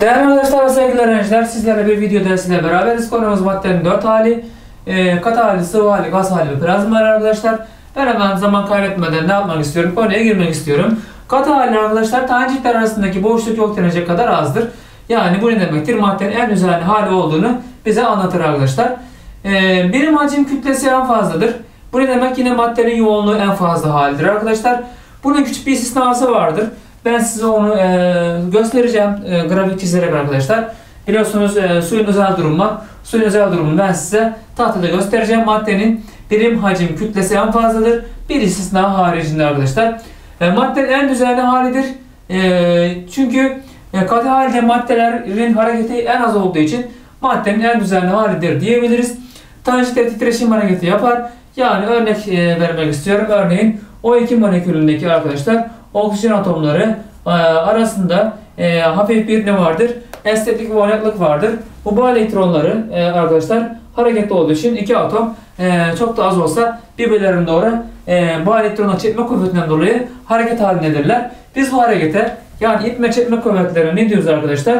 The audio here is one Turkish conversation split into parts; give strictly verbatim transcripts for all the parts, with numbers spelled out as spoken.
Değerli arkadaşlar ve sevgili öğrenciler, sizlerle bir video dersiyle beraberiz. Konumuz maddenin dört hali, e, katı hali, sıvı hali, gaz hali ve plazma hali arkadaşlar. Ben hemen zaman kaybetmeden ne yapmak istiyorum? Konuya girmek istiyorum. Katı hali arkadaşlar, tanecikler arasındaki boşluk yok denecek kadar azdır. Yani bu ne demektir? Maddenin en düzenli hali olduğunu bize anlatır arkadaşlar. E, birim hacim kütlesi en fazladır. Bu ne demek? Yine maddenin yoğunluğu en fazla halidir arkadaşlar. Bunun küçük bir istisnası vardır. Ben size onu e, göstereceğim e, grafik çizerek arkadaşlar. Biliyorsunuz e, suyun özel durumu, suyun özel durumunu ben size tahtada göstereceğim. Maddenin birim hacim kütlesi en fazladır. Bir istisna haricinde arkadaşlar. E, maddenin en düzenli halidir. E, çünkü e, katı halde maddelerin hareketi en az olduğu için maddenin en düzenli halidir diyebiliriz. Tanecikler titreşim hareketi yapar. Yani örnek e, vermek istiyorum. Örneğin O iki molekülündeki arkadaşlar oksijen atomları e, arasında e, hafif bir ne vardır? Estetik ve oynaklık vardır. Bu bağ elektronları e, arkadaşlar hareketli olduğu için iki atom e, çok da az olsa birbirlerine doğru e, bağ elektronu çekme kuvvetinden dolayı hareket halindedirler. Biz bu harekete, yani itme çekme kuvvetlerine ne diyoruz arkadaşlar?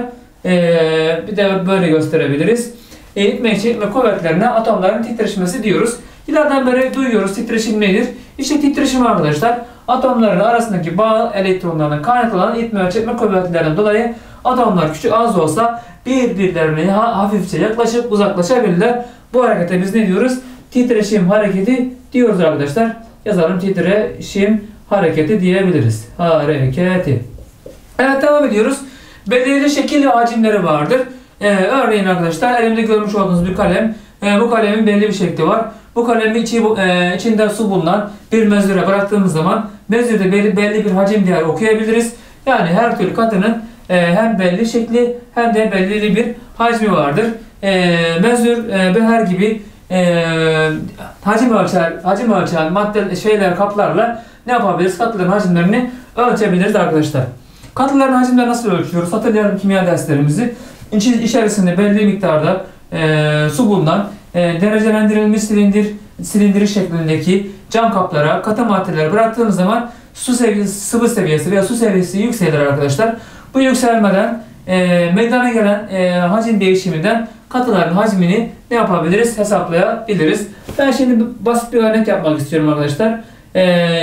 E, bir de böyle gösterebiliriz. E, itme çekme kuvvetlerine atomların titreşmesi diyoruz. Yıllardan beri duyuyoruz titreşim nedir? İşte titreşim arkadaşlar atomların arasındaki bağ elektronlarına kaynaklanan itme ve çekme kuvvetlerinden dolayı atomlar küçük az da olsa birbirlerine hafifçe yaklaşıp uzaklaşabilirler. Bu harekete biz ne diyoruz? Titreşim hareketi diyoruz arkadaşlar. Yazalım, titreşim hareketi diyebiliriz. Hareketi. Evet, devam ediyoruz. Belirli şekil ve hacimleri vardır. Ee, örneğin arkadaşlar elimde görmüş olduğunuz bir kalem. Ee, bu kalemin belli bir şekli var. Bu kalemin içi, e, içinde su bulunan bir mezüre bıraktığımız zaman mezürde belli, belli bir hacim değeri okuyabiliriz. Yani her türlü katının e, hem belli şekli hem de belirli bir hacmi vardır. E, mezür, e, beher gibi e, hacim ölçer, hacim ölçen madde şeyler, kaplarla ne yapabiliriz? Katıların hacimlerini ölçebiliriz arkadaşlar. Katıların hacimleri nasıl ölçüyoruz? Hatırlayalım kimya derslerimizi. İç, içerisinde belli miktarda e, su bulunan E, derecelendirilmiş silindir, silindir şeklindeki cam kaplara katı maddeler bıraktığımız zaman su seviyesi, sıvı seviyesi veya su seviyesi yükselir arkadaşlar. Bu yükselmeden e, meydana gelen e, hacim değişiminden katıların hacmini ne yapabiliriz? Hesaplayabiliriz. Ben şimdi basit bir örnek yapmak istiyorum arkadaşlar. E,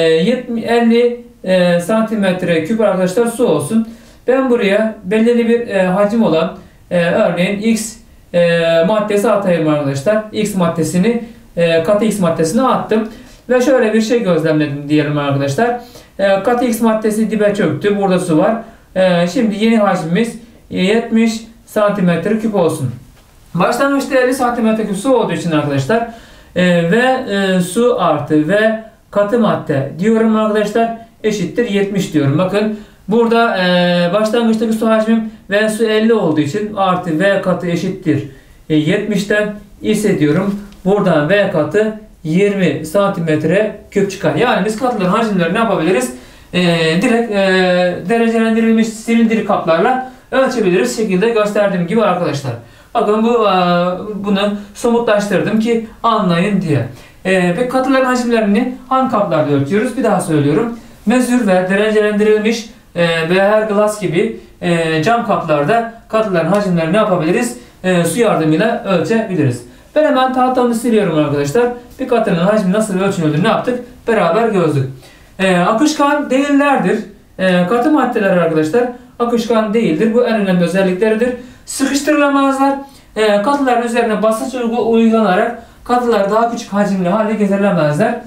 elli e, santimetre küp arkadaşlar su olsun. Ben buraya belirli bir e, hacim olan e, örneğin X E, maddesi atayım arkadaşlar. X maddesini e, katı X maddesine attım ve şöyle bir şey gözlemledim diyelim arkadaşlar. E, katı X maddesi dibe çöktü. Burada su var. E, şimdi yeni hacmimiz yetmiş santimetre küp olsun. Başlangıçta elli santimetre küp su olduğu için arkadaşlar e, ve e, su artı ve katı madde diyorum arkadaşlar eşittir yetmiş diyorum. Bakın burada e, başlangıçtaki su hacmim ve su elli olduğu için artı V katı eşittir e, yetmişten ise diyorum. Buradan V katı yirmi santimetre küp çıkar. Yani biz katıların hacimleri ne yapabiliriz? E, direkt e, derecelendirilmiş silindir kaplarla ölçebiliriz. Şekilde gösterdiğim gibi arkadaşlar. Bakın bu e, bunu somutlaştırdım ki anlayın diye. E, ve katıların hacimlerini hangi kaplarda ölçüyoruz? Bir daha söylüyorum. Mezür ve derecelendirilmiş E, beher glass gibi e, cam kaplarda katıların hacimlerini ne yapabiliriz? E, su yardımıyla ölçebiliriz. Ben hemen tahtamı siliyorum arkadaşlar. Bir katının hacmi nasıl ölçülür ne yaptık? Beraber gördük. E, akışkan değillerdir. E, katı maddeler arkadaşlar akışkan değildir. Bu en önemli özellikleridir. Sıkıştırılamazlar. E, katıların üzerine basınç uygulanarak katılar daha küçük hacimli hale getirilemezler.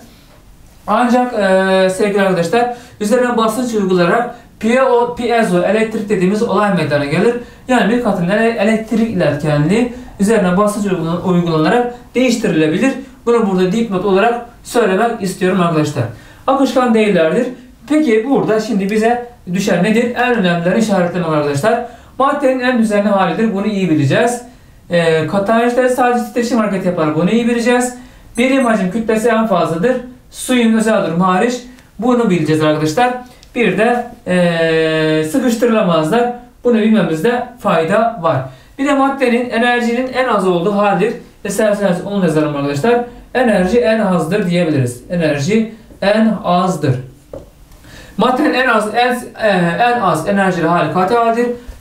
Ancak e, sevgili arkadaşlar üzerine basınç uygulayarak piezo elektrik dediğimiz olay meydana gelir. Yani bir katının elektrik iletkenliği üzerine basınç uygulanarak değiştirilebilir. Bunu burada dipnot olarak söylemek istiyorum arkadaşlar. Akışkan değillerdir. Peki burada şimdi bize düşen nedir? En önemlileri işaretlemek arkadaşlar. Maddenin en düzenli halidir. Bunu iyi bileceğiz. E, tanecikler sadece titreşim hareketi yapar. Bunu iyi bileceğiz. Birim hacim kütlesi en fazladır. Suyun özel durumu hariç bunu bileceğiz arkadaşlar. Bir de ee, sıkıştırılamazlar. Bunu bilmemizde fayda var. Bir de maddenin enerjinin en az olduğu haldir. İsterseniz onu yazalım arkadaşlar. Enerji en azdır diyebiliriz. Enerji en azdır. Maddenin en az en, en az enerjili hali katı halidir.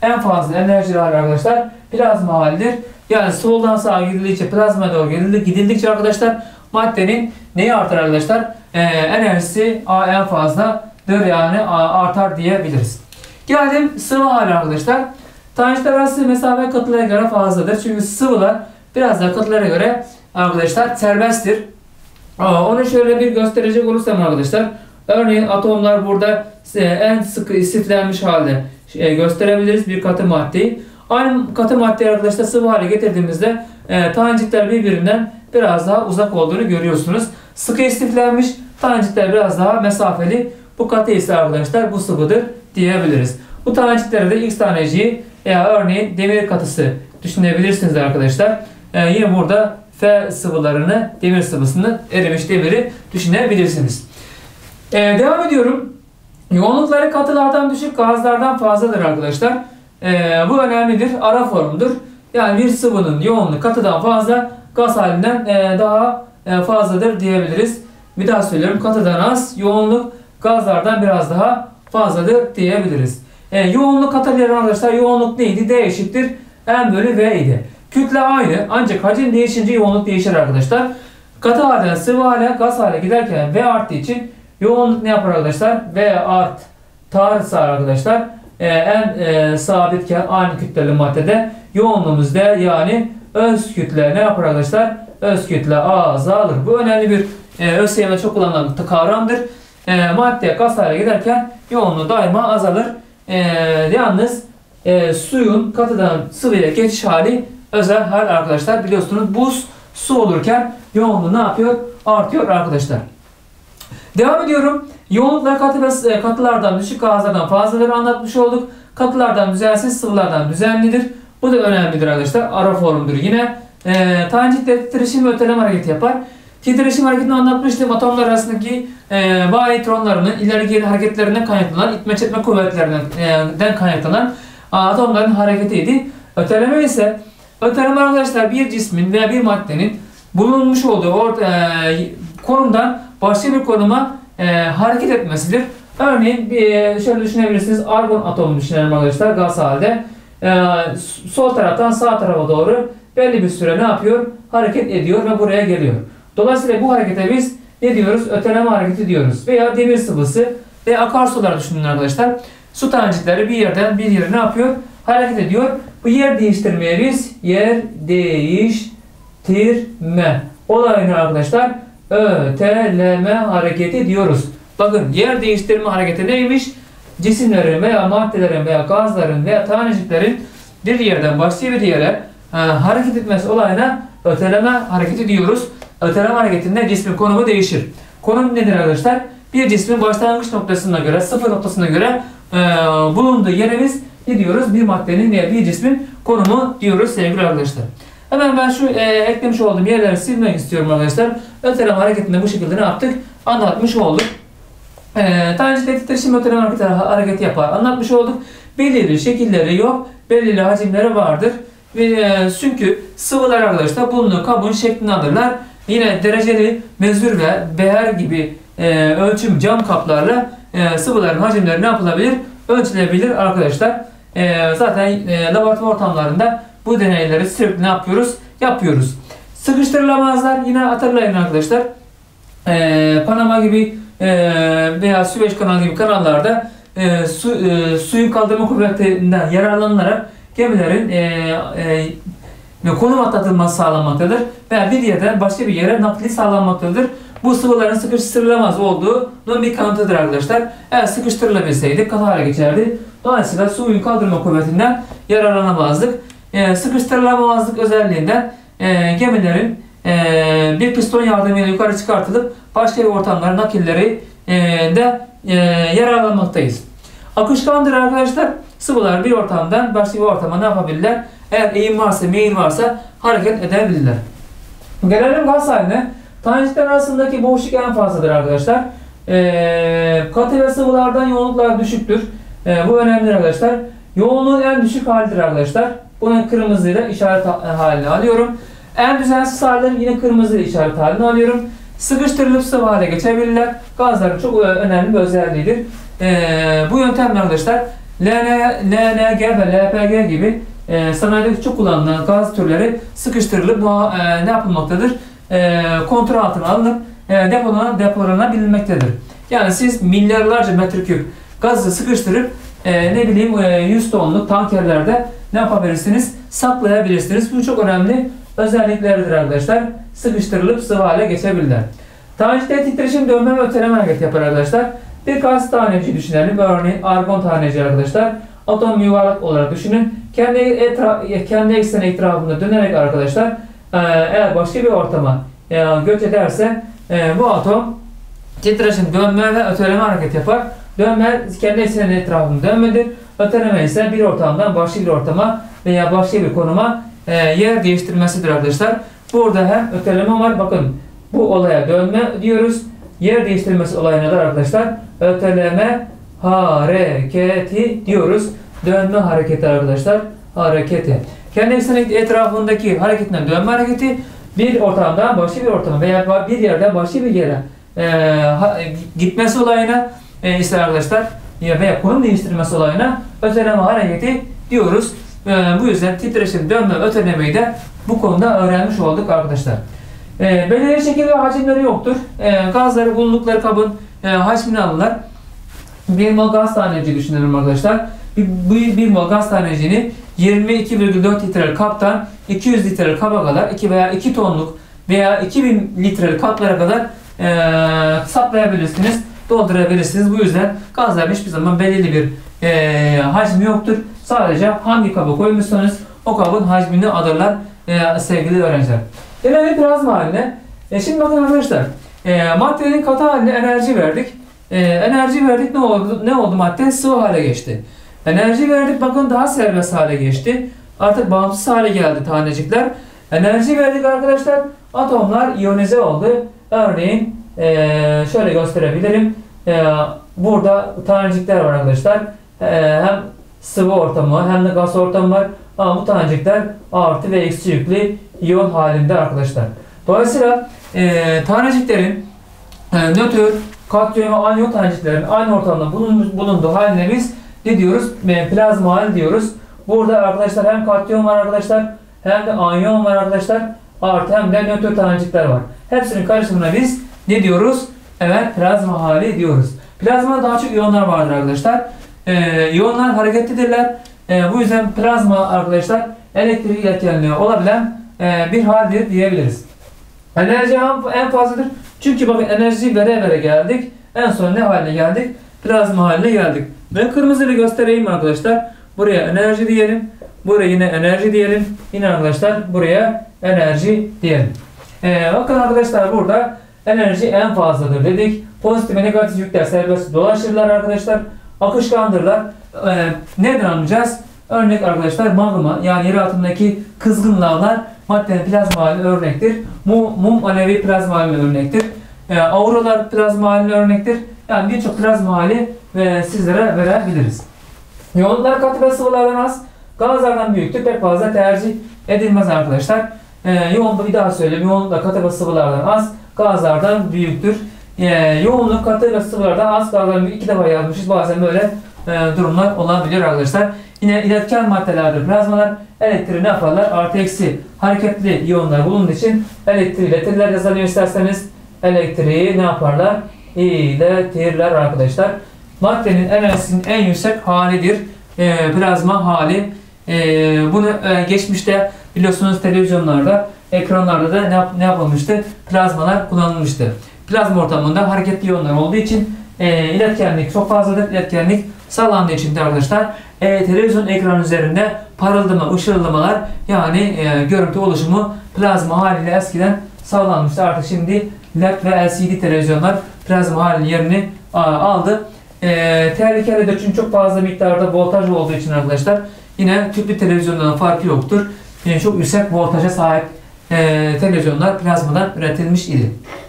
en fazla enerjili hali arkadaşlar plazma halidir. Yani soldan sağa gidildikçe, plazmaya doğru gidildikçe arkadaşlar maddenin neyi artar arkadaşlar? Ee, enerjisi en fazladır, yani artar diyebiliriz. Geldim sıvı hali arkadaşlar. Tanecikler arası mesafe katılara göre fazladır. Çünkü sıvılar biraz daha katılara göre arkadaşlar serbesttir. Onu şöyle bir gösterecek olursam arkadaşlar. Örneğin atomlar burada en sıkı istiflenmiş halde gösterebiliriz bir katı maddeyi. Aynı katı maddeyi arkadaşlar sıvı hale getirdiğimizde e, tanecikler birbirinden biraz daha uzak olduğunu görüyorsunuz. Sıkı istiflenmiş, tanecikler biraz daha mesafeli. Bu katı ise arkadaşlar bu sıvıdır diyebiliriz. Bu taneciklerde de X taneciği veya örneğin demir katısı düşünebilirsiniz arkadaşlar. E, yine burada F sıvılarını, demir sıvısını, erimiş demiri düşünebilirsiniz. E, devam ediyorum. Yoğunlukları katılardan düşük, gazlardan fazladır arkadaşlar. Ee, bu önemlidir. Ara formdur. Yani bir sıvının yoğunluğu katıdan fazla, gaz halinden e, daha e, fazladır diyebiliriz. Bir daha söylüyorum. Katıdan az, yoğunluk gazlardan biraz daha fazladır diyebiliriz. E, yoğunluk katıların arkadaşlar yoğunluk neydi? D eşittir M bölü V idi. Kütle aynı ancak hacim değişince yoğunluk değişir arkadaşlar. Katı halden sıvı hale, gaz hale giderken V arttığı için yoğunluk ne yapar arkadaşlar? V artarsa arkadaşlar Ee, en e, sabitken aynı kütleli maddede yoğunluğumuz D, yani öz kütle ne yapar arkadaşlar? Öz kütle azalır. Bu önemli bir e, ÖSYM'de çok kullanılan kavramdır. E, madde gaz hale giderken yoğunluğu daima azalır. E, yalnız e, suyun katıdan sıvıya geçiş hali özel hal arkadaşlar. Biliyorsunuz buz su olurken yoğunluğu ne yapıyor? Artıyor arkadaşlar. Devam ediyorum. Yoğunluklar katı ve katılardan düşük, gazlardan fazladır anlatmış olduk. Katılardan düzensiz, sıvılardan düzenlidir. Bu da önemlidir arkadaşlar. Ara formdur yine. E, tanecikler titreşim ve öteleme hareketi yapar. Titreşim hareketini anlatmıştım. Atomlar arasındaki e, bağ elektronlarının ileri geri hareketlerinden kaynaklanan, itme çekme kuvvetlerinden e, kaynaklanan atomların hareketiydi. Öteleme ise, öteleme arkadaşlar bir cismin veya bir maddenin bulunmuş olduğu orta, e, konumdan başka bir konuma e, hareket etmesidir. Örneğin bir, şöyle düşünebilirsiniz. Argon atomu düşünelim arkadaşlar gaz halde. E, sol taraftan sağ tarafa doğru belli bir süre ne yapıyor? Hareket ediyor ve buraya geliyor. Dolayısıyla bu harekete biz ne diyoruz? Öteleme hareketi diyoruz. Veya demir sıvısı ve akarsular düşünün arkadaşlar. Su tanecikleri bir yerden bir yere ne yapıyor? Hareket ediyor. Bu yer değiştirmeye biz yer değiştirme olayını arkadaşlar öteleme hareketi diyoruz. Bakın yer değiştirme hareketi neymiş? Cisimlerin veya maddelerin veya gazların veya taneciklerin bir yerden başka bir yere e, hareket etmesi olayına öteleme hareketi diyoruz. Öteleme hareketinde cismin konumu değişir. Konum nedir arkadaşlar? Bir cismin başlangıç noktasına göre, sıfır noktasına göre e, bulunduğu yerimiz ne diyoruz? Bir maddenin veya bir cismin konumu diyoruz sevgili arkadaşlar. Hemen ben şu e, eklemiş olduğum yerleri silmek istiyorum arkadaşlar. Öteleme hareketinde bu şekilde ne yaptık? Anlatmış olduk. E, tanecikler titreşim öteleme hareketi, hareketi yapar. Anlatmış olduk. Belirli şekilleri yok. Belirli hacimleri vardır. Ve, e, çünkü sıvılar arkadaşlar bulunduğu kabın şeklini alırlar. Yine dereceli mezür ve beher gibi e, ölçüm cam kaplarla e, sıvıların hacimleri ne yapılabilir? Ölçülebilir arkadaşlar. E, zaten e, laboratuvar ortamlarında bu deneyleri sürekli ne yapıyoruz? Yapıyoruz. Sıkıştırılamazlar. Yine hatırlayın arkadaşlar. E, Panama gibi e, veya Süveyş kanalı gibi kanallarda e, su, e, suyun kaldırma kuvvetinden yararlanılarak gemilerin e, e, konum atlatılması sağlanmaktadır. Veya bir yerden başka bir yere nakli sağlanmaktadır. Bu sıvıların sıkıştırılamaz olduğunun bir kanıtıdır arkadaşlar. Eğer sıkıştırılabilseydi katı hale geçerdi. Dolayısıyla suyun kaldırma kuvvetinden yararlanamazdık. E, sıkıştırılamazlık özelliğinden e, gemilerin e, bir piston yardımıyla yukarı çıkartılıp başka bir ortamlara nakilleri e, de e, yararlanmaktayız. Akışkandır arkadaşlar. Sıvılar bir ortamdan başka bir ortama ne yapabilirler? Eğer eğim varsa, meyil varsa hareket edebilirler. Gelelim gaz haline. Tanecikler arasındaki boşluk en fazladır arkadaşlar. E, katı ve sıvılardan yoğunluklar düşüktür. E, bu önemli arkadaşlar. Yoğunluğun en düşük halidir arkadaşlar. Bunu kırmızıyla işaret haline alıyorum. En düzensiz halleri yine kırmızıyla işaret haline alıyorum. Sıkıştırılıp sıvı hale geçebilirler. Gazların çok önemli bir özelliğidir. Ee, bu yöntemle arkadaşlar L N G ve L P G gibi e, sanayide çok kullanılan gaz türleri sıkıştırılıp e, ne yapılmaktadır? E, kontrol altına alınıp e, depolana, depolanabilinmektedir. Yani siz milyarlarca metreküp gazı sıkıştırıp e, ne bileyim e, yüz tonluk tankerlerde ne yapabilirsiniz? Saklayabilirsiniz. Bu çok önemli özelliklerdir arkadaşlar. Sıkıştırılıp sıvı hale geçebilirler. Tanecikler titreşim, dönme ve öteleme hareket yapar arkadaşlar. Bir gaz taneci düşünelim. Örneğin argon taneci arkadaşlar. Atom yuvarlak olarak düşünün. Kendi, etra kendi ekseni etrafında dönerek arkadaşlar e, eğer başka bir ortama e, göç ederse e, bu atom titreşim, dönme ve öteleme hareket yapar. Dönme kendi ekseninin etrafında dönmedir. Öteleme ise bir ortamdan başka bir ortama veya başka bir konuma e, yer değiştirmesidir arkadaşlar. Burada hem öteleme var. Bakın bu olaya dönme diyoruz. Yer değiştirmesi olayına da arkadaşlar öteleme hareketi diyoruz. Dönme hareketi arkadaşlar. Hareketi. Kendi eksenin etrafındaki hareketinden dönme hareketi bir ortamdan başka bir ortama veya bir yerden başka bir yere e, ha, gitmesi olayına e, ise arkadaşlar veya konum değiştirmesi olayına öteleme hareketi diyoruz. E, bu yüzden titreşim, dönme, ötelemeyi de bu konuda öğrenmiş olduk arkadaşlar. E, belirli şekil ve hacimleri yoktur. E, gazları bulundukları kabın e, hacmini alırlar. bir mol gaz taneci düşünelim arkadaşlar. Bir, bir mol gaz tanecini yirmi iki virgül dört litrelik kaptan iki yüz litrelik kaba kadar iki veya iki tonluk veya iki bin litrelik kaplara kadar e, saplayabilirsiniz, doldurabilirsiniz. Bu yüzden gazların hiçbir zaman belirli bir e, hacmi yoktur. Sadece hangi kaba koymuşsanız o kabın hacmini alırlar e, sevgili öğrenciler. Gelelim plazma haline. E, şimdi bakın arkadaşlar, e, maddenin katı haline enerji verdik. E, enerji verdik, ne oldu? Ne oldu madde? Sıvı hale geçti. Enerji verdik, bakın daha serbest hale geçti. Artık bağımsız hale geldi tanecikler. Enerji verdik arkadaşlar, atomlar iyonize oldu. Örneğin e, şöyle gösterebilirim. E, burada tanecikler var arkadaşlar. E, hem sıvı ortamı hem de gaz ortamı var. Ama bu tanecikler artı ve eksi yüklü iyon halinde arkadaşlar. Dolayısıyla e, taneciklerin e, nötr, katyum ve anyon taneciklerin aynı ortamda bulunduğu haline biz ne diyoruz? E, plazma hali diyoruz. Burada arkadaşlar hem katyum var arkadaşlar, hem de anyon var arkadaşlar, artı hem de nötr tanecikler var. Hepsinin karışımına biz ne diyoruz? Evet, plazma hali diyoruz. Plazmada daha çok iyonlar vardır arkadaşlar. E, iyonlar hareketlidirler. E, bu yüzden plazma arkadaşlar elektrik iletkenliği olabilen e, bir haldir diyebiliriz. Enerji en fazladır. Çünkü bakın enerji vere vere geldik. En son ne haline geldik? Plazma haline geldik. Ben kırmızıyla göstereyim arkadaşlar. Buraya enerji diyelim. Buraya yine enerji diyelim. Yine arkadaşlar buraya enerji diyelim. Ee, bakın arkadaşlar burada enerji en fazladır dedik. Pozitif ve negatif yükler serbest dolaşırlar arkadaşlar. Akışkandırlar. Ee, nereden anlayacağız? Örnek arkadaşlar magma, yani yer altındaki kızgın lavlar maddenin plazma haline örnektir. Mum, mum alevi plazma haline örnektir. E, auroralar plazma haline örnektir. Yani birçok plazma hali ve sizlere verebiliriz. Yoğunluklar katı ve sıvılardan az, gazlardan büyüktür. Pek fazla tercih edilmez arkadaşlar. E, yoğunluğu bir daha söyleyeyim. Yoğunluklar katı ve sıvılardan az, gazlardan büyüktür. E, yoğunluk katı ve sıvılardan az, gazlardan büyük. İki defa yazmışız. Bazen böyle e, durumlar olabilir arkadaşlar. Yine iletken maddelerdir plazmalar. Elektriği ne yaparlar? Artı eksi hareketli iyonlar bulunduğu için elektriği iletirler. Yazalım isterseniz. Elektriği ne yaparlar? İletirler arkadaşlar. Maddenin enerjisinin en yüksek halidir. E, plazma hali. E, bunu e, geçmişte biliyorsunuz televizyonlarda, ekranlarda da ne, yap, ne yapılmıştı? Plazmalar kullanılmıştı. Plazma ortamında hareketli iyonlar olduğu için e, iletkenlik çok fazladır. İletkenlik sağlandığı için de arkadaşlar e, televizyon ekranı üzerinde parıldama, ışıldamalar yani e, görüntü oluşumu plazma haliyle eskiden sağlanmıştı. Artık şimdi L E D ve L C D televizyonlar plazma hali yerini a, aldı. E, tehlikeli de çünkü çok fazla miktarda voltaj olduğu için arkadaşlar yine tüplü televizyondan farkı yoktur. Yani çok yüksek voltaja sahip e, televizyonlar plazmadan üretilmiş idi.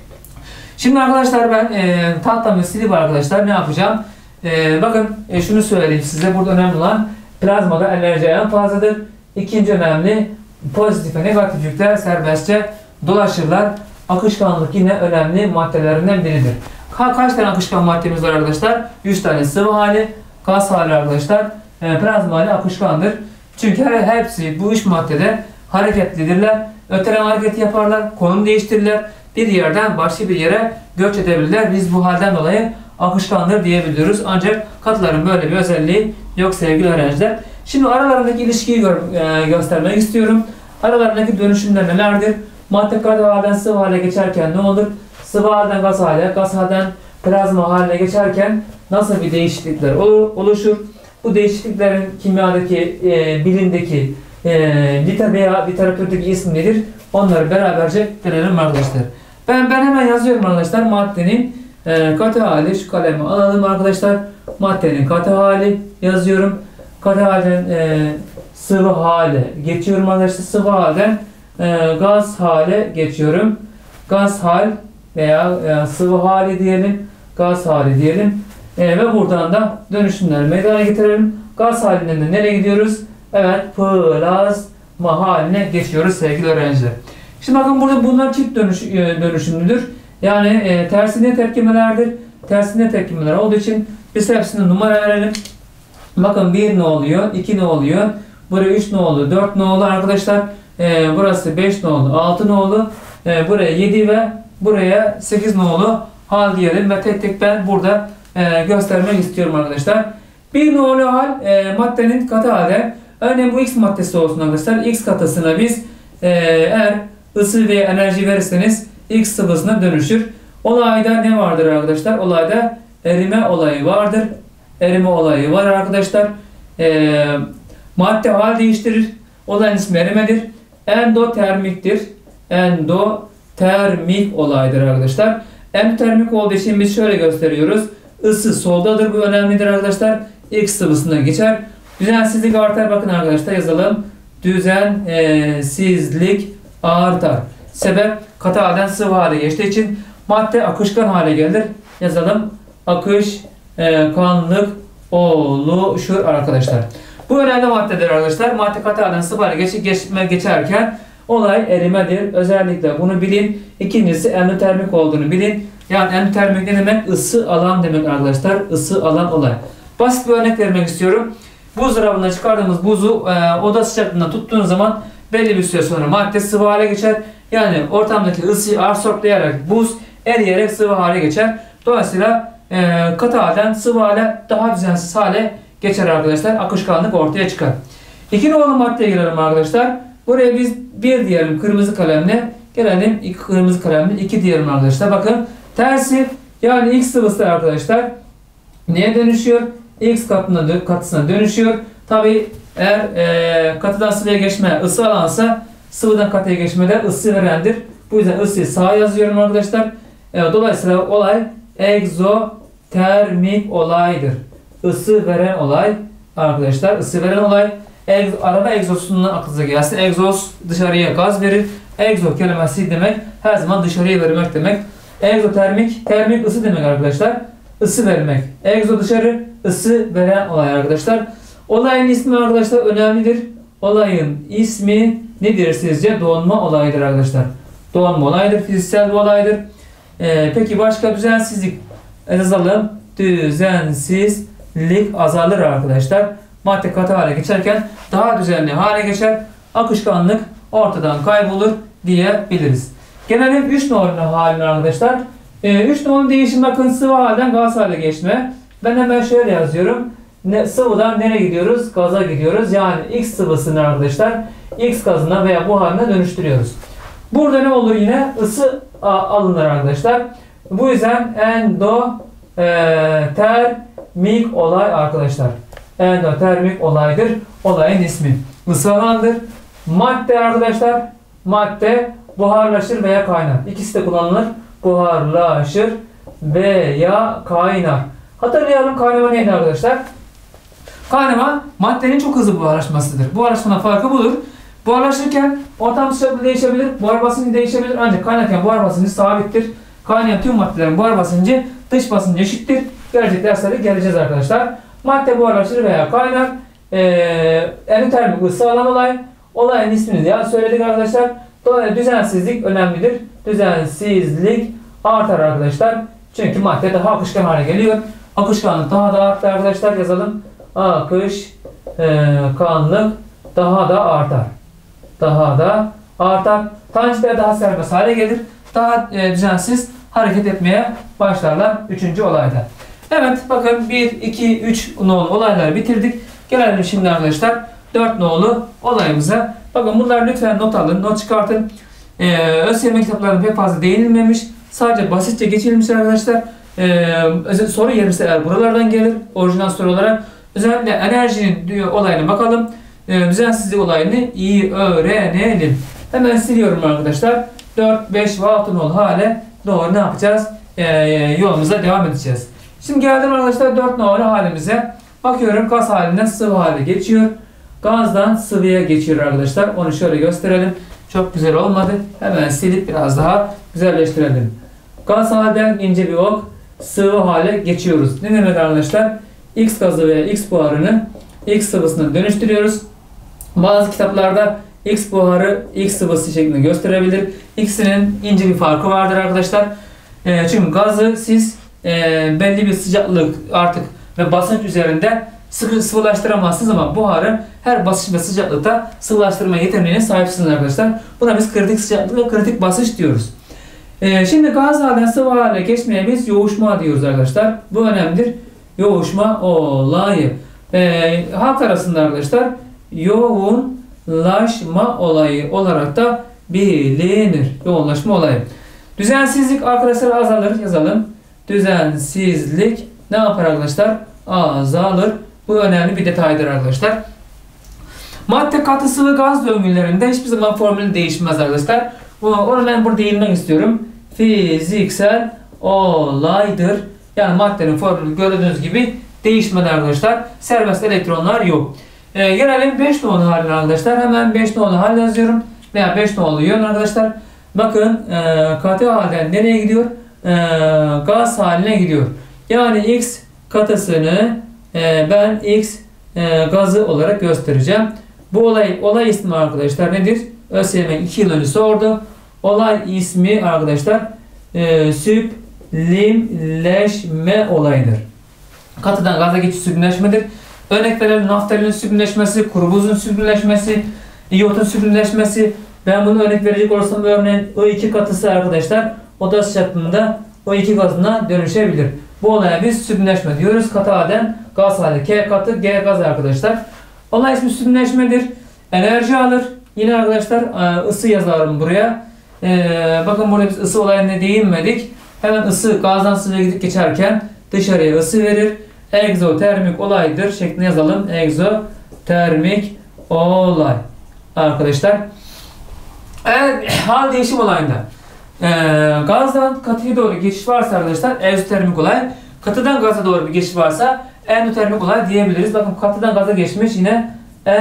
Şimdi arkadaşlar ben e, tahtamı silip arkadaşlar ne yapacağım? E, bakın e, şunu söyleyeyim size, burada önemli olan plazmada enerji en fazladır. İkinci önemli, pozitif ve negatif yükler serbestçe dolaşırlar. Akışkanlık yine önemli maddelerinden biridir. Ka kaç tane akışkan maddemiz var arkadaşlar? yüz tane sıvı hali, gaz hali arkadaşlar e, plazma hali akışkandır. Çünkü her, hepsi bu üç maddede hareketlidirler. Öteleme hareketi yaparlar, konum değiştirirler. Bir yerden başka bir yere göç edebilirler. Biz bu halden dolayı akışkandır diyebiliyoruz. Ancak katıların böyle bir özelliği yok sevgili öğrenciler. Şimdi aralarındaki ilişkiyi gör, e, göstermek istiyorum. Aralarındaki dönüşümler nelerdir? Madde katı halden sıvı hale geçerken ne olur? Sıvı halden gaz hale, gaz halden plazma haline geçerken nasıl bir değişiklikler oluşur? Bu değişikliklerin kimyadaki, e, bilimdeki, e, liter veya literatürdeki ismi nedir? Onları beraberce görelim arkadaşlar. Ben ben hemen yazıyorum arkadaşlar maddenin e, katı hali. Şu kalemi alalım arkadaşlar. Maddenin katı hali yazıyorum. Katı halden e, sıvı hale geçiyorum arkadaşlar. Sıvı halden e, gaz hale geçiyorum. Gaz hal veya e, sıvı hali diyelim. Gaz hali diyelim. E, ve buradan da dönüşümler meydana getirelim. Gaz halinden de nereye gidiyoruz? Evet, plazma haline geçiyoruz sevgili öğrenciler. Şimdi bakın burada bunlar çift dönüş, dönüşümlüdür. Yani e, tersine tepkimelerdir. Tersine tepkimeler olduğu için biz hepsine numara verelim. Bakın bir ne oluyor? iki ne oluyor? Buraya üç ne oldu? dört ne oldu arkadaşlar? E, burası beş ne oldu? altı ne oldu? E, buraya yedi ve buraya sekiz ne oldu? Hal diyelim ve tek tek ben burada e, göstermek istiyorum arkadaşlar. Bir nolu hal e, maddenin katı halde. Örneğin bu X maddesi olsun arkadaşlar. X katısına biz e, eğer ısı veya enerji verirseniz X sıvısına dönüşür. Olayda ne vardır arkadaşlar? Olayda erime olayı vardır. Erime olayı var arkadaşlar. E, madde hal değiştirir. Olayın ismi erimedir. Endotermiktir. Endotermik olaydır arkadaşlar. Endotermik olduğu için biz şöyle gösteriyoruz. Isı soldadır. Bu önemlidir arkadaşlar. X sıvısına geçer. Düzensizlik artar. Bakın arkadaşlar yazalım. Düzensizlik artar. Sebep katı halden sıvı hale geçtiği için madde akışkan hale gelir. Yazalım. Akışkanlık oluşur arkadaşlar. Bu önemli maddedir arkadaşlar. Madde katı halden sıvı hale geç, geçme, geçerken olay erimedir. Özellikle bunu bilin. İkincisi endotermik olduğunu bilin. Yani endotermik ne demek? Isı alan demek arkadaşlar. Isı alan olay. Basit bir örnek vermek istiyorum. Buzdolabından çıkardığımız buzu e, oda sıcaklığında tuttuğunuz zaman belli bir süre sonra madde sıvı hale geçer. Yani ortamdaki ısıyı absorplayarak buz eriyerek sıvı hale geçer. Dolayısıyla e, katı halden sıvı hale daha düzensiz hale geçer arkadaşlar. Akışkanlık ortaya çıkar. İki nolu maddeye girelim arkadaşlar. Buraya biz bir diyelim kırmızı kalemle. Gelelim iki kırmızı kalemle iki diyelim arkadaşlar. Bakın tersi yani X sıvısı arkadaşlar neye dönüşüyor? X katına, katısına dönüşüyor. Tabi eğer e, katıdan sıvıya geçme ısı alansa sıvıdan katıya geçmede ısı verendir. Bu yüzden ısıyı sağa yazıyorum arkadaşlar. E, dolayısıyla olay egzotermik olaydır. Isı veren olay arkadaşlar. Isı veren olay. Egz, araba egzosundan aklınıza gelsin. Egzoz dışarıya gaz verir. Egzo kelimesi demek her zaman dışarıya vermek demek. Egzotermik, termik ısı demek arkadaşlar. Isı vermek. Egzo dışarı, ısı veren olay arkadaşlar. Olayın ismi arkadaşlar önemlidir. Olayın ismi nedir sizce? Donma olayıdır arkadaşlar. Donma olayıdır, fiziksel bir olaydır. Ee, peki başka düzensizlik yazalım. Düzensizlik azalır arkadaşlar. Madde katı hale geçerken daha düzenli hale geçer. Akışkanlık ortadan kaybolur diyebiliriz. Gelelim üç nolu haline arkadaşlar. üç nolu değişim bakın sıvı halden gaz hale geçme. Ben hemen şöyle yazıyorum. Ne, sıvıdan nereye gidiyoruz? Gaza gidiyoruz. Yani X sıvısını arkadaşlar X gazına veya buharına dönüştürüyoruz. Burada ne olur yine? Isı alınır arkadaşlar. Bu yüzden endotermik olay arkadaşlar. Endotermik olaydır. Olayın ismi. Isı alandır. Madde arkadaşlar. Madde buharlaşır veya kaynar. İkisi de kullanılır. Buharlaşır veya kaynar. Hatırlayalım kaynama neydi arkadaşlar? Kaynama maddenin çok hızlı buharlaşmasıdır. Buharlaşmanın farkı budur. Buharlaşırken ortam sıcaklığı değişebilir, buhar basıncı değişebilir ancak kaynarken buhar basıncı sabittir. Kaynayan tüm maddelerin buhar basıncı dış basıncı eşittir. Gelecek derslerde geleceğiz arkadaşlar. Madde buharlaşır veya kaynar. Ee, endotermik ısı alan olay. Olayın ismini ya söyledik arkadaşlar. Dolayısıyla düzensizlik önemlidir. Düzensizlik artar arkadaşlar. Çünkü madde daha akışkan hale geliyor. Akışkanlık daha da arttı arkadaşlar, yazalım. Akışkanlık daha da artar. Daha da artar. Tanecikler daha serbest hale gelir. Daha e, düzensiz hareket etmeye başlarlar üçüncü olayda. Evet, bakın bir, iki, üç nolu olayları bitirdik. Gelelim şimdi arkadaşlar dört nolu olayımıza. Bakın bunlar lütfen not alın, not çıkartın. Ee, ÖSYM kitaplarında pek fazla değinilmemiş. Sadece basitçe geçilmiş arkadaşlar. Ee, soru gelirse eğer buralardan gelir. Orijinal soru olarak. Özellikle enerjinin diyor olayına bakalım. Ee, düzensizlik olayını iyi öğrenelim. Hemen siliyorum arkadaşlar. dört, beş ve altı nolu hale doğru ne yapacağız? Ee, yolumuza devam edeceğiz. Şimdi geldim arkadaşlar dört nolu halimize. Bakıyorum gaz halinden sıvı hale geçiyor. Gazdan sıvıya geçiyor arkadaşlar. Onu şöyle gösterelim. Çok güzel olmadı. Hemen silip biraz daha güzelleştirelim. Gaz halden ince bir ok, sıvı hale geçiyoruz. Ne demek arkadaşlar? X gazı veya X buharını X sıvısına dönüştürüyoruz. Bazı kitaplarda X buharı X sıvısı şeklinde gösterebilir. İkisinin ince bir farkı vardır arkadaşlar. E, çünkü gazı siz e, belli bir sıcaklık artık ve basınç üzerinde sıkı sıvılaştıramazsınız ama buharı her basınç ve sıcaklıkta sıvılaştırma yeteneğine sahipsiniz arkadaşlar. Buna biz kritik sıcaklık ve kritik basınç diyoruz. Ee, şimdi gaz halinden sıvı hale geçmeye biz yoğuşma diyoruz arkadaşlar. Bu önemlidir. Yoğuşma olayı. Ee, halk arasında arkadaşlar yoğunlaşma olayı olarak da bilinir. Yoğunlaşma olayı. Düzensizlik arkadaşlar azalır, yazalım. Düzensizlik ne yapar arkadaşlar? Azalır. Bu önemli bir detaydır arkadaşlar. Madde, katı, sıvı, gaz döngülerinde hiçbir zaman formülü değişmez arkadaşlar. Onu ben burada değinmek istiyorum. Fiziksel olaydır. Yani maddenin formülü gördüğünüz gibi değişmedi arkadaşlar. Serbest elektronlar yok. Ee, gelelim beş nolu haline arkadaşlar. Hemen beş nolu hal yazıyorum. Veya beş nolu yön arkadaşlar. Bakın e, katı halden nereye gidiyor? E, gaz haline gidiyor. Yani X katısını e, ben X e, gazı olarak göstereceğim. Bu olay olay ismi arkadaşlar nedir? ÖSYM iki yıl önce sordu. Olay ismi arkadaşlar e, süblimleşme olayıdır. Katıdan gaza geçiş süblimleşmedir. Örnek verelim, naftalinin süblimleşmesi, kuru buzun süblimleşmesi, iyotun süblimleşmesi. Ben bunu örnek verecek olursam örneğin O iki katısı arkadaşlar oda sıcaklığında O iki gazına dönüşebilir. Bu olaya biz süblimleşme diyoruz. Katı halden gaz hali K katı, G gaz arkadaşlar. Olay ismi süblimleşmedir. Enerji alır. Yine arkadaşlar ısı yazarım buraya. Ee, bakın burada biz ısı olayına değinmedik. Hemen ısı gazdan sıvıya gidip geçerken dışarıya ısı verir. Egzotermik olaydır şeklinde yazalım. Egzotermik olay. Arkadaşlar. Eğer hal değişim olayında e, gazdan katıya doğru geçiş varsa arkadaşlar egzotermik olay. Katıdan gaza doğru bir geçiş varsa endotermik olay diyebiliriz. Bakın katıdan gaza geçmiş, yine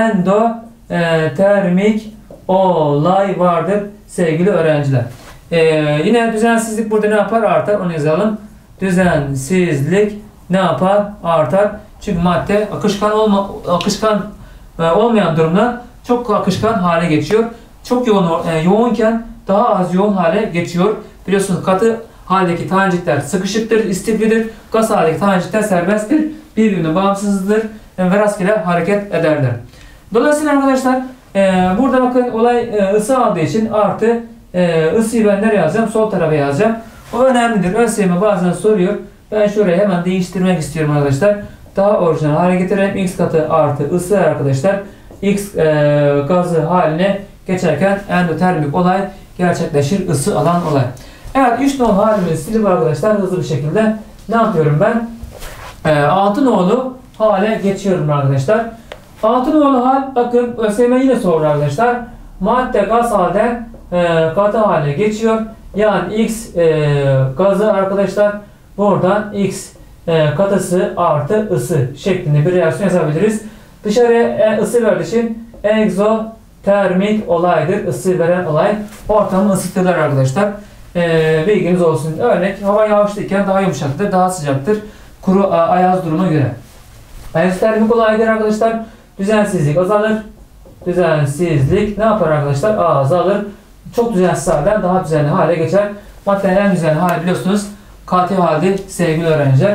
endotermik olay vardır sevgili öğrenciler. Ee, yine düzensizlik burada ne yapar? Artar. Onu yazalım. Düzensizlik ne yapar? Artar. Çünkü madde akışkan olma, akışkan e, olmayan durumda çok akışkan hale geçiyor. Çok yoğun e, yoğunken daha az yoğun hale geçiyor. Biliyorsunuz katı haldeki tanecikler sıkışıktır, istiflidir. Gaz haldeki tanecikler serbesttir. Birbirine bağımsızdır e, ve rastgele hareket ederler. Dolayısıyla arkadaşlar e, burada bakın olay e, ısı aldığı için artı e, ısıyı ben nereye yazacağım? Sol tarafa yazacağım. O önemlidir. ÖSYM bazen soruyor. Ben şurayı hemen değiştirmek istiyorum arkadaşlar. Daha orijinal hale getirelim. X katı artı ısı arkadaşlar. X e, gazı haline geçerken endotermik olay gerçekleşir. Isı alan olay. Evet, üç nolu halimizi silip arkadaşlar hızlı bir şekilde ne yapıyorum ben? E, altı nolu hale geçiyorum arkadaşlar. altı nolu hal, bakın ÖSYM yine sordu arkadaşlar. Madde gaz halden e, katı hale geçiyor. Yani X e, gazı arkadaşlar buradan X e, katısı artı ısı şeklinde bir reaksiyon yazabiliriz. Dışarıya e, ısı verdiği için egzotermik olaydır. Isı veren olay. Ortamı ısıtırlar arkadaşlar. E, bilginiz olsun. Örnek, hava yağışlıyken daha yumuşaktır, daha sıcaktır. Kuru ayaz duruma göre. Egzotermik olaydır arkadaşlar. Düzensizlik azalır. Düzensizlik ne yapar arkadaşlar? Azalır. Çok düzensiz halden daha düzenli hale geçer. Maddenin en düzenli hali biliyorsunuz katı halde sevgili öğrenciler.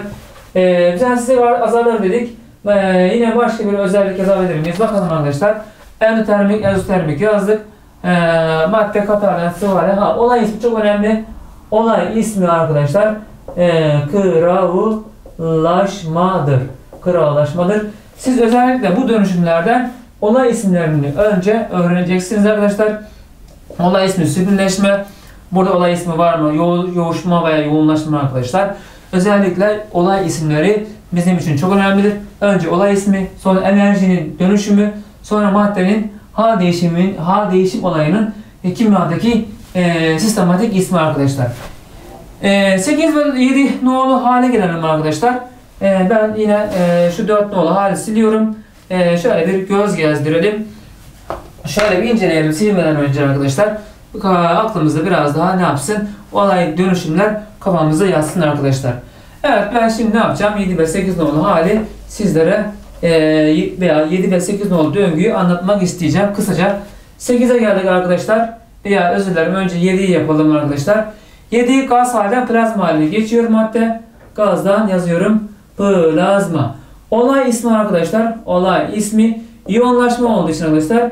E, düzensizlik azalır dedik. E, yine başka bir özellik yazabilir miyiz? Bakalım arkadaşlar. Endotermik, egzotermik yazdık. E, madde, katı hale, sıvı hale. Ha, olay ismi çok önemli. Olay ismi arkadaşlar e, kıravulaşmadır. Kıravulaşmadır. Siz özellikle bu dönüşümlerden olay isimlerini önce öğreneceksiniz arkadaşlar. Olay ismi sürgünleşme. Burada olay ismi var mı? Yo yoğuşma veya yoğunlaşma arkadaşlar. Özellikle olay isimleri bizim için çok önemlidir. Önce olay ismi, sonra enerjinin dönüşümü, sonra maddenin hal değişimin, hal değişim olayının e, kimyadaki e, sistematik ismi arkadaşlar. E, sekiz ve yedi nolu hale gelelim arkadaşlar. E, ben yine e, şu dört nolu hali siliyorum. E, şöyle bir göz gezdirelim. Şöyle bir inceleyelim silmeden önce arkadaşlar. Aklımızda biraz daha ne yapsın? Olay dönüşümler kafamıza yatsın arkadaşlar. Evet, ben şimdi ne yapacağım? yedi ve sekiz nolu hali sizlere e, veya yedi ve sekiz nolu döngüyü anlatmak isteyeceğim kısaca. sekize geldik arkadaşlar. Veya özür dilerim, önce yediyi yapalım arkadaşlar. yedi gaz halden plazma haline geçiyor madde. Gazdan yazıyorum plazma. Olay ismi arkadaşlar. Olay ismi iyonlaşma olduğu için arkadaşlar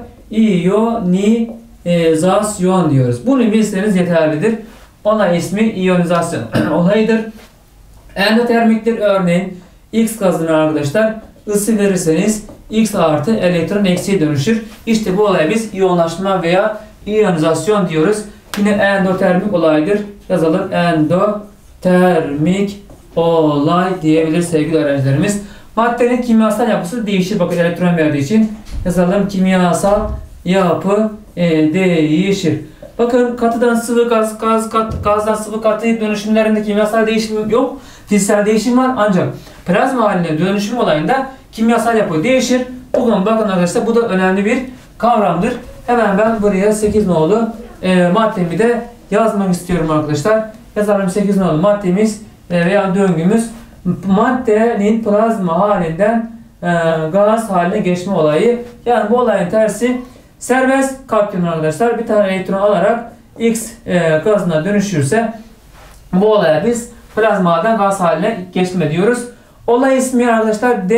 iyonizasyon diyoruz. Bunu bilseniz yeterlidir. Olay ismi iyonizasyon olayıdır. Endotermiktir. Örneğin X gazına arkadaşlar ısı verirseniz X artı elektron eksiye dönüşür. İşte bu olaya biz iyonlaşma veya iyonizasyon diyoruz. Yine endotermik olaydır. Yazalım endotermik olay diyebilir sevgili öğrencilerimiz. Maddenin kimyasal yapısı değişir. Bakın elektron verdiği için yazalım kimyasal yapı e, değişir. Bakın katıdan sıvı gaz, gaz kat, gazdan sıvı katı dönüşümlerinde kimyasal değişim yok. Fiziksel değişim var ancak plazma haline dönüşüm olayında kimyasal yapı değişir. Bugün bakın arkadaşlar bu da önemli bir kavramdır. Hemen ben buraya sekiz nolu e, maddemi de yazmak istiyorum arkadaşlar. Yazalım sekiz nolu maddemiz e, veya döngümüz maddenin plazma halinden e, gaz haline geçme olayı. Yani bu olayın tersi serbest kapyon arkadaşlar. Bir tane elektron alarak X e, gazına dönüşürse bu olaya biz plazmadan gaz haline geçme diyoruz. Olay ismi arkadaşlar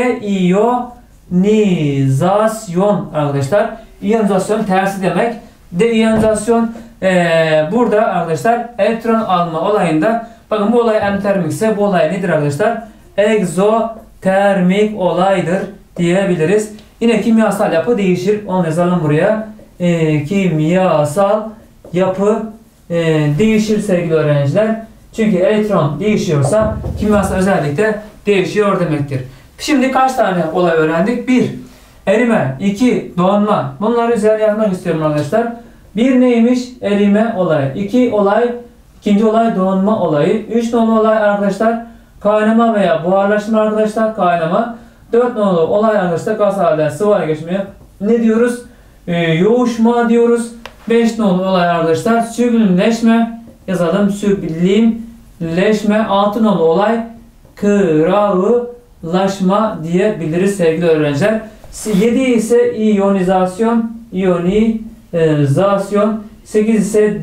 deiyonizasyon arkadaşlar. İyonizasyon tersi demek. Deiyonizasyon e, burada arkadaşlar elektron alma olayında, bakın bu olay endotermik ise bu olay nedir arkadaşlar? Egzotermik olaydır diyebiliriz. Yine kimyasal yapı değişir. Onu yazalım buraya. E, kimyasal yapı e, değişir sevgili öğrenciler. Çünkü elektron değişiyorsa kimyasal özellik de değişiyor demektir. Şimdi kaç tane olay öğrendik? bir. Erime. iki. Donma. Bunları üzerine yazmak istiyorum arkadaşlar. bir neymiş? Erime olayı. iki olay. İkinci olay donma olayı. üç nolu olay arkadaşlar kaynama veya buharlaşma arkadaşlar. Kaynama. dört nolu olay arkadaşlar gaz halinden sıvı hale geçmeye ne diyoruz? Ee, yoğuşma diyoruz. beş nolu olay arkadaşlar süblimleşme. Yazalım süblimleşme. altı nolu olay kıravulaşma diyebiliriz sevgili öğrenciler. yedi ise iyonizasyon, iyonizasyon. sekiz ise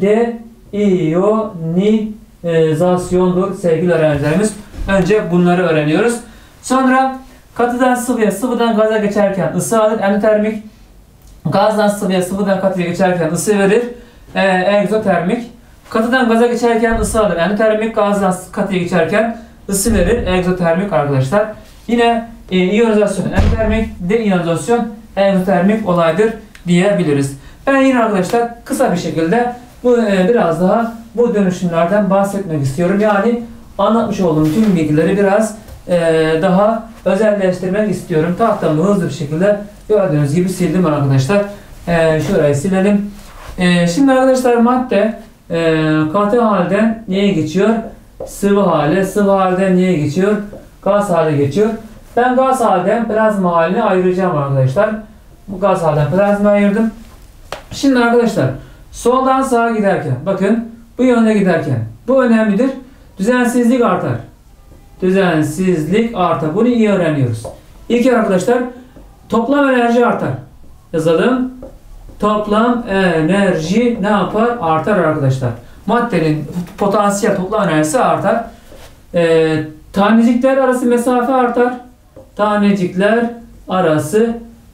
deiyonizasyondur sevgili öğrencilerimiz. Önce bunları öğreniyoruz. Sonra katıdan sıvıya, sıvıdan gaza geçerken ısı alır. Endotermik. Gazdan sıvıya, sıvıdan katıya geçerken ısı verir. Ee, egzotermik. Katıdan gaza geçerken ısı alır. Endotermik. Gazdan katıya geçerken ısı verir. Egzotermik arkadaşlar. Yine e, iyonizasyon endotermik, deiyonizasyon egzotermik olaydır diyebiliriz. Ben yine arkadaşlar kısa bir şekilde bu e, biraz daha bu dönüşümlerden bahsetmek istiyorum. Yani anlatmış olduğum tüm bilgileri biraz e, daha özelleştirmek istiyorum. Tahtamı hızlı bir şekilde gördüğünüz gibi sildim arkadaşlar. E, şurayı silelim. E, şimdi arkadaşlar madde e, katı halden neye geçiyor? Sıvı hale. Sıvı halden neye geçiyor? Gaz hale geçiyor. Ben gaz halden plazma haline ayıracağım arkadaşlar. Bu gaz halden plazma ayırdım. Şimdi arkadaşlar soldan sağa giderken, bakın bu yönde giderken bu önemlidir. Düzensizlik artar. Düzensizlik artar. Bunu iyi öğreniyoruz. İki arkadaşlar toplam enerji artar. Yazalım. Toplam enerji ne yapar? Artar arkadaşlar. Maddenin potansiyel toplam enerjisi artar. Ee, Tanecikler arası mesafe artar. Tanecikler arası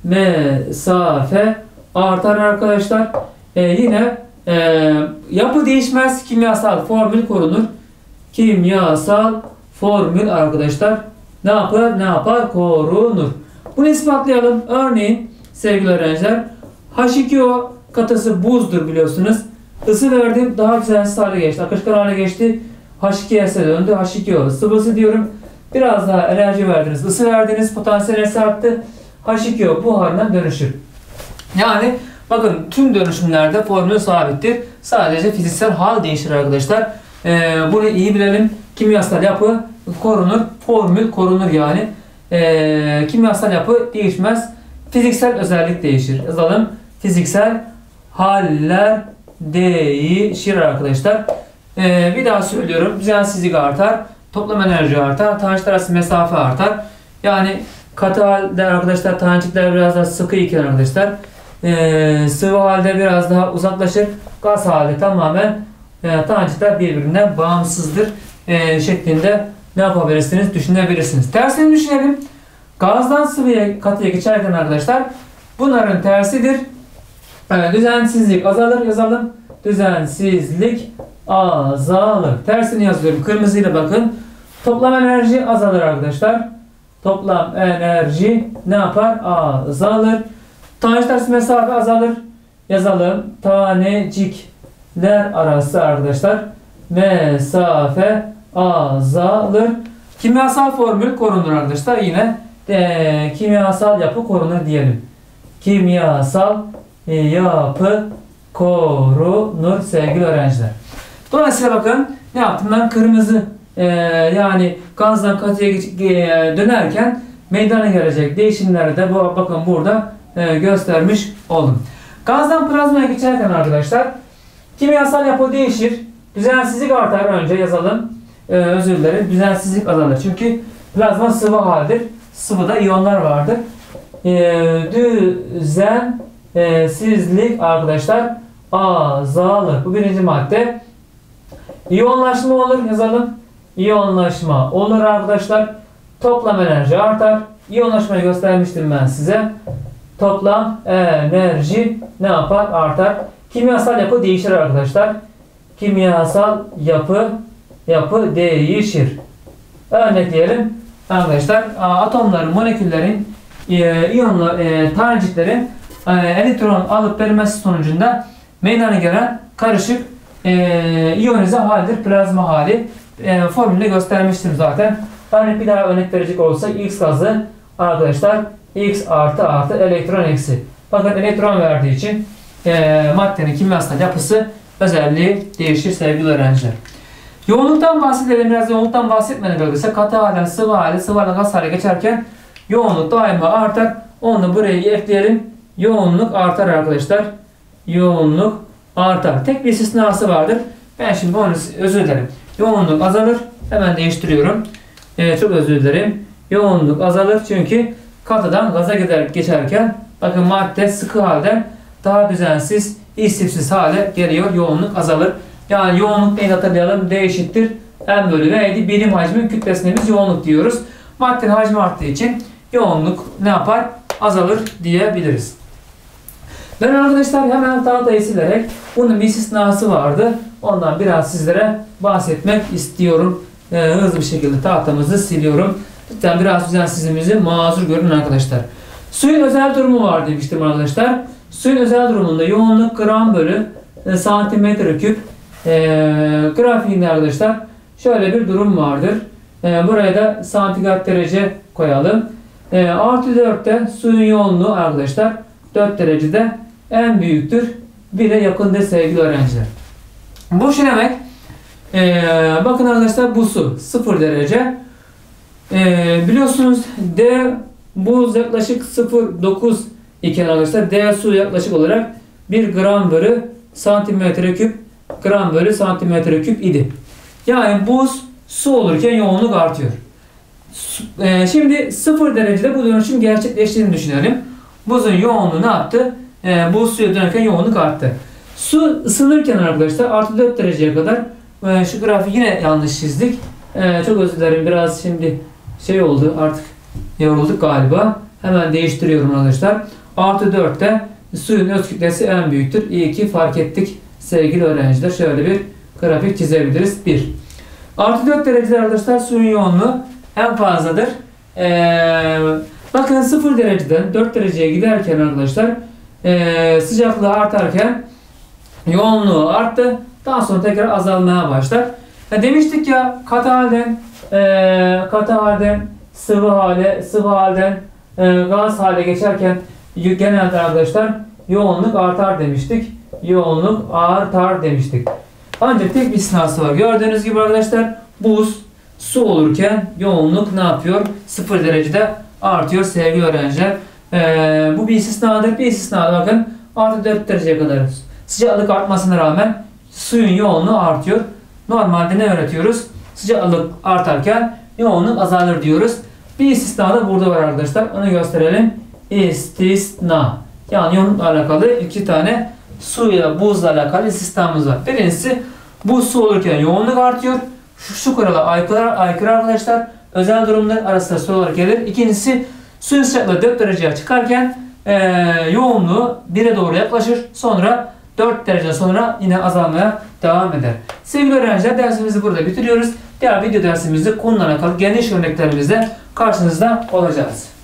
mesafe artar arkadaşlar. Ee, yine e, yapı değişmez. Kimyasal formül korunur. Kimyasal formül arkadaşlar ne yapar? Ne yapar? Korunur. Bunu ispatlayalım. Örneğin sevgili öğrenciler H iki O katısı buzdur biliyorsunuz. Isı verdim. Daha güzel hale geçti. Akışkan hale geçti. H iki S'e döndü. H iki O sıvısı diyorum. Biraz daha enerji verdiniz. Isı verdiniz. Potansiyel arttı. H iki O buharına dönüşür. Yani bakın tüm dönüşümlerde formül sabittir. Sadece fiziksel hal değişir arkadaşlar. Ee, bunu iyi bilelim. Kimyasal yapı korunur. Formül korunur yani. Ee, kimyasal yapı değişmez. Fiziksel özellik değişir. Yazalım. Fiziksel haller değişir arkadaşlar. Ee, bir daha söylüyorum. Düzensizlik artar. Toplam enerji artar. Tanecikler arası mesafe artar. Yani katı halde arkadaşlar tanecikler biraz daha sıkı iken arkadaşlar e, sıvı halde biraz daha uzaklaşır. Gaz halde tamamen e, tanecikler birbirinden bağımsızdır e, şeklinde ne yapabilirsiniz? Düşünebilirsiniz. Tersini düşünelim. Gazdan sıvıya katıya geçerken arkadaşlar bunların tersidir. Evet, düzensizlik azalır yazalım. Düzensizlik azalır. Tersini yazıyorum. Kırmızıyla bakın. Toplam enerji azalır arkadaşlar. Toplam enerji ne yapar? Azalır. Tanecikler arası mesafe azalır. Yazalım. Tanecikler arası arkadaşlar mesafe azalır. Kimyasal formül korunur arkadaşlar. Yine e, kimyasal yapı korunur diyelim. Kimyasal yapı korunur sevgili öğrenciler. Dolayısıyla bakın ne yaptım ben? Kırmızı e, yani gazdan katıya e, dönerken meydana gelecek değişimleri de bu, bakın burada e, göstermiş oldum. Gazdan plazmaya geçerken arkadaşlar kimyasal yapı değişir. Düzensizlik artar, önce yazalım. E, özür dilerim. Düzensizlik azalır. Çünkü plazma sıvı haldir. Sıvıda iyonlar vardır. E, düzensizlik arkadaşlar azalır. Bu birinci madde. İyonlaşma olur yazalım. İyonlaşma olur arkadaşlar. Toplam enerji artar. İyonlaşmayı göstermiştim ben size. Toplam enerji ne yapar? Artar. Kimyasal yapı değişir arkadaşlar. Kimyasal yapı yapı değişir. Örnekleyelim arkadaşlar. Atomların, moleküllerin, iyonlar, taneciklerin elektron alıp vermesi sonucunda meydana gelen karışık e, iyonize haldir. Plazma hali. E, formülde göstermiştim zaten. Örnek bir daha örnek verecek olsa X gazı arkadaşlar X artı artı elektron eksi. Bakın elektron verdiği için e, maddenin kimyasal yapısı özelliği değişir sevgili öğrenciler. Yoğunluktan bahsedelim. Biraz yoğunluktan bahsetmeden arkadaşlar katı halden sıvı hale, sıvı halden gaz hale geçerken yoğunluk daima artar. Onu buraya ekleyelim. Yoğunluk artar arkadaşlar. Yoğunluk artar. Tek bir istisnası vardır. Ben şimdi onu özür dilerim. Yoğunluk azalır. Hemen değiştiriyorum. Ee, çok özür dilerim. Yoğunluk azalır çünkü katıdan gaza gider geçerken bakın madde sıkı halden daha düzensiz, istifsiz hale geliyor. Yoğunluk azalır. Yani yoğunluk neydi hatırlayalım? D eşittir M bölü V'ydi. Birim hacmin kütlesine biz yoğunluk diyoruz. Maddenin hacmi arttığı için yoğunluk ne yapar? Azalır diyebiliriz. Ben arkadaşlar hemen tahtayı silerek bunun bir istisnası vardı. Ondan biraz sizlere bahsetmek istiyorum. Ee, hızlı bir şekilde tahtamızı siliyorum. Lütfen biraz düzensizliğimizi mazur görün arkadaşlar. Suyun özel durumu var demiştim arkadaşlar. Suyun özel durumunda yoğunluk gram bölü e, santimetre küp. E, grafiğinde arkadaşlar şöyle bir durum vardır. E, buraya da santigrat derece koyalım. E, artı dörtte suyun yoğunluğu arkadaşlar dört derecede en büyüktür. bire yakındır sevgili öğrenciler. Bu şu demek. E, bakın arkadaşlar bu su sıfır derece. E, biliyorsunuz D buz yaklaşık sıfır virgül dokuz iken arkadaşlar D su yaklaşık olarak bir gram bölü santimetre küp gram bölü santimetre küp idi. Yani buz su olurken yoğunluk artıyor. E, şimdi sıfır derecede bu dönüşüm gerçekleştiğini düşünelim. Buzun yoğunluğu ne yaptı? E, buz suya dönerken yoğunluk arttı. Su ısınırken arkadaşlar artı dört dereceye kadar e, şu grafiği yine yanlış çizdik. Ee, çok özür dilerim, biraz şimdi şey oldu, artık yorulduk galiba. Hemen değiştiriyorum arkadaşlar. Artı dörtte suyun öz kütlesi en büyüktür. İyi ki fark ettik sevgili öğrenciler. Şöyle bir grafik çizebiliriz. bir. Artı dört derecede arkadaşlar suyun yoğunluğu en fazladır. Ee, bakın sıfır dereceden dört dereceye giderken arkadaşlar e, sıcaklığı artarken yoğunluğu arttı. Daha sonra tekrar azalmaya başlar. Ya demiştik ya, katı halden e, katı halden sıvı hale, sıvı halden e, gaz hale geçerken genelde arkadaşlar yoğunluk artar demiştik. Yoğunluk artar demiştik. Ancak tek bir istisnası var. Gördüğünüz gibi arkadaşlar buz su olurken yoğunluk ne yapıyor? sıfır derecede artıyor sevgili öğrenciler. Ee, bu bir istisnadır. Bir istisnada bakın artı dört dereceye kadar sıcaklık artmasına rağmen suyun yoğunluğu artıyor. Normalde ne öğretiyoruz? Sıcaklık artarken yoğunluk azalır diyoruz. Bir istisna da burada var arkadaşlar. Onu gösterelim. İstisna. Yani yoğunlukla alakalı iki tane suyla buzla alakalı istisnamız var. Birincisi buz su olurken yoğunluk artıyor. Şu, şu kurala aykırı, aykırı arkadaşlar. Özel durumlar arasında soru olarak gelir. İkincisi suyun sıcaklığı dört dereceye çıkarken e, yoğunluğu bire doğru yaklaşır. Sonra dört derece sonra yine azalmaya devam eder. Sevgili öğrenciler, dersimizi burada bitiriyoruz. Diğer video dersimizde konuyla alakalı geniş örneklerimizle karşınızda olacağız.